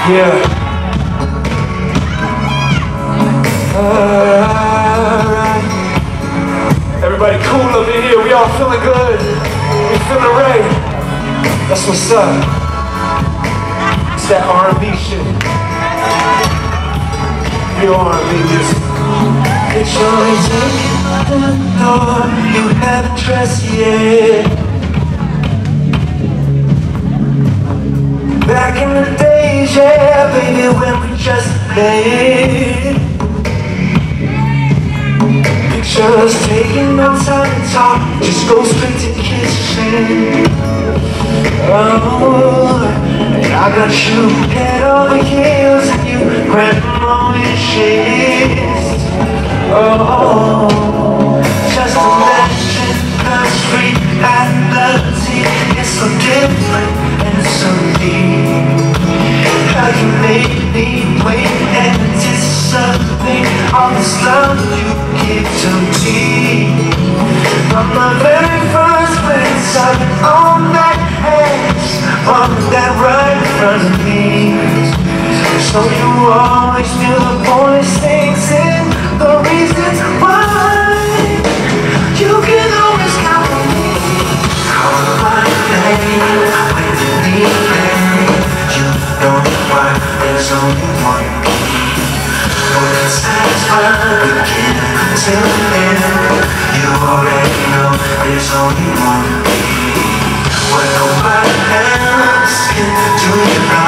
Yeah. Alright. Everybody cool up in here. We all feeling good. We feeling right. That's what's up. It's that R&B shit. Real R&B music. It's always at the door. You haven't dressed yet. Back in the days, yeah, baby, when we just met. Pictures taking no time to talk, just go straight to kissing. Oh, and I got you head over heels, and you grab my wishes. Oh, just imagine the street at the sea. It's so different and so deep. How you made me wait and anticipate all this love you give to me. From the very first place I've been on that edge, on that right in front of me. So you always knew the boys things and the reasons why. You can always count on me. Call my name when you need me. You know why there's only one me. No one satisfied beginning till the end. You already know there's only one me. What nobody else can do it right.